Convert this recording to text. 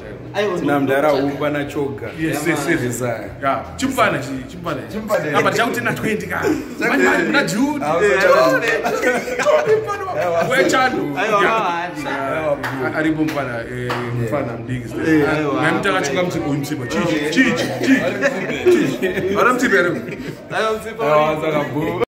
Namdara Humba na Choga. Yes. Yeah. Chimpana. Aba chauti na 20 ka. Manje na Jude. Wechanu. Aribo mfana mdigi. Memtaka chunga mutsipa. Chichi. Aramtsipere.